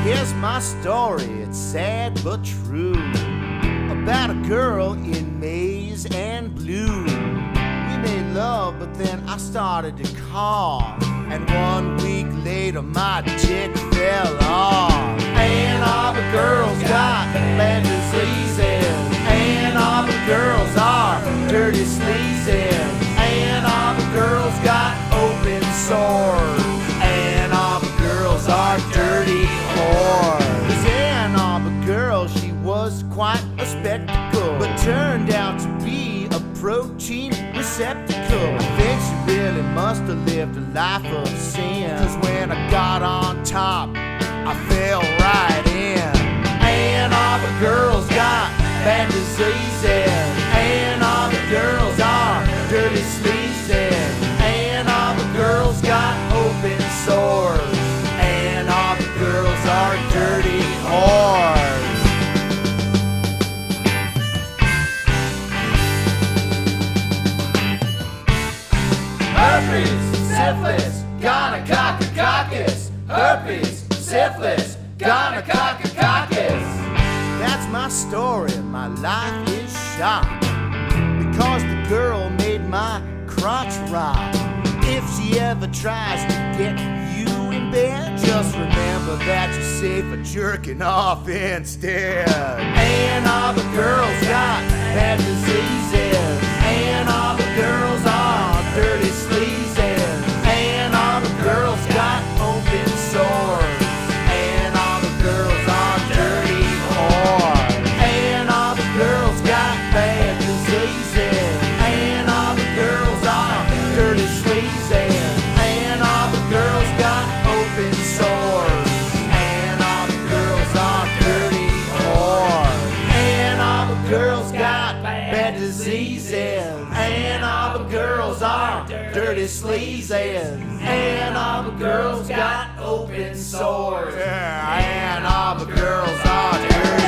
Here's my story, it's sad but true, about a girl in maize and blue. We made love, but then I started to cough, and 1 week later my dick fell off. Ann Arbor girls got bad diseases. Ann Arbor girls are dirty sleazes. Ann Arbor girls got open sores. Ann Arbor girls are dirty whores. This Ann Arbor girl, she was quite a spectacle, but turned out to be a protein receptacle. I think she really must have lived a life of sin, 'cause when I got on top, I fell right in. Ann Arbor girls got bad diseases. Ann Arbor girls are dirty sleazes. Ann Arbor girls got open sores. Ann Arbor girls are dirty whores. Herpes, syphilis, gonococcus. Herpes, syphilis, gonococcus. That's my story, my life is shot, because the girl made my crotch rot. If she ever tries to get you in bed, just remember that you're safer jerking off instead. Ann Arbor girls got bad diseases. Ann Arbor girls are dirty sleazes. Ann Arbor girls got open sores. Ann Arbor girls are dirty whores. Ann Arbor girls got bad diseases. Ann Arbor girls are dirty sleazes. Ann Arbor girls got open sores. Ann Arbor girls are dirty whores. Ann Arbor girls got bad diseases. Ann Arbor girls are dirty sleazes. Ann Arbor girls got open sores. Yeah, Ann Arbor girls are dirty